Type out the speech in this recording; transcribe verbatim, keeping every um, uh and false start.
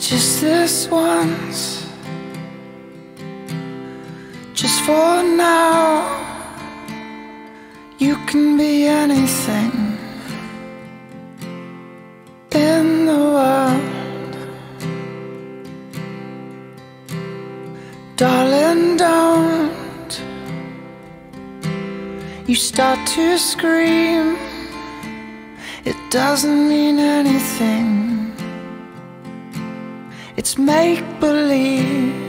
Just this once, just for now. You can be anything in the world. Darling, don't you start to scream. It doesn't mean anything. It's make-believe.